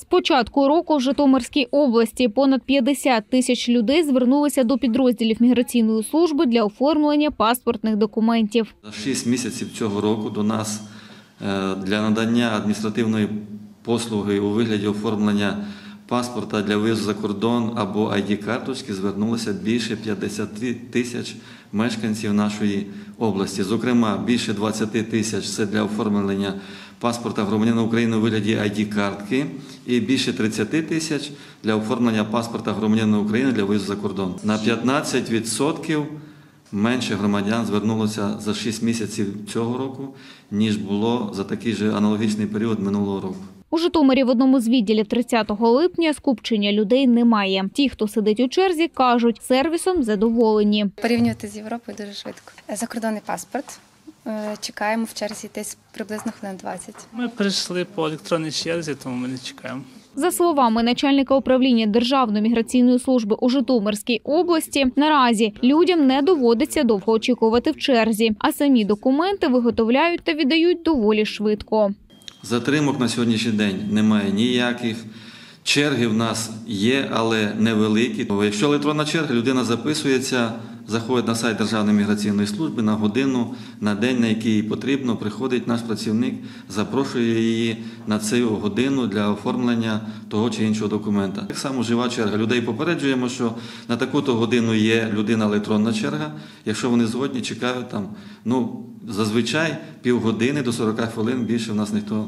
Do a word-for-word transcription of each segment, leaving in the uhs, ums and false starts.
початку року в Житомирській області понад п'ятдесят тисяч людей звернулися до підрозділів міграційної служби для оформлення паспортних документів. За шість місяців цього року до нас для надання адміністративної послуги у вигляді оформлення паспорта для виїзду за кордон або ай ді-карточки звернулося більше п'ятдесят тисяч мешканців нашої області. Зокрема, більше двадцять тисяч – це для оформлення паспорта громадянина України у вигляді ай ді-картки і більше тридцять тисяч для оформлення паспорта громадянина України для виїзду за кордон. На п'ятнадцять відсотків менше громадян звернулося за шість місяців цього року, ніж було за такий же аналогічний період минулого року. У Житомирі в одному з відділів тридцятого липня скупчення людей немає. Ті, хто сидить у черзі, кажуть, сервісом задоволені. Порівнювати з Європою дуже швидко. Закордонний паспорт. Чекаємо в черзі десь приблизно хвилин двадцять. Ми прийшли по електронній черзі, тому ми не чекаємо. За словами начальника управління Державної міграційної служби у Житомирській області, наразі людям не доводиться довго очікувати в черзі, а самі документи виготовляють та віддають доволі швидко. Затримок на сьогоднішній день немає ніяких. Черги в нас є, але невеликі. Якщо електронна черга, людина записується, заходить на сайт Державної міграційної служби на годину, на день, на який їй потрібно, приходить наш працівник, запрошує її на цю годину для оформлення того чи іншого документа. Так само жива черга. Людей попереджуємо, що на таку-то годину є людина електронна черга. Якщо вони згодні, чекають там, ну, зазвичай півгодини до сорока хвилин, більше в нас ніхто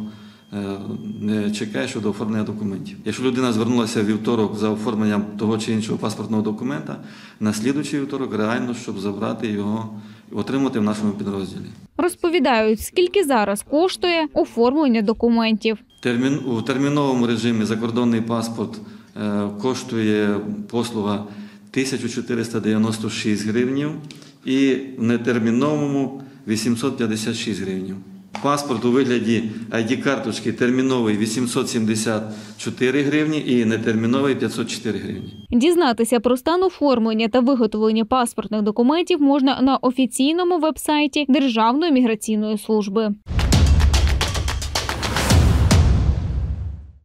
не чекає щодо оформлення документів. Якщо людина звернулася в вівторок за оформленням того чи іншого паспортного документа, на слідуючий вівторок реально, щоб забрати його і отримати в нашому підрозділі. Розповідають, скільки зараз коштує оформлення документів. Термін, у терміновому режимі закордонний паспорт е, коштує послуга тисячу чотириста дев'яносто шість гривень і в нетерміновому вісімсот п'ятдесят шість гривень. Паспорт у вигляді ай ді-карточки терміновий вісімсот сімдесят чотири гривні і нетерміновий п'ятсот чотири гривні. Дізнатися про стан оформлення та виготовлення паспортних документів можна на офіційному веб-сайті Державної міграційної служби.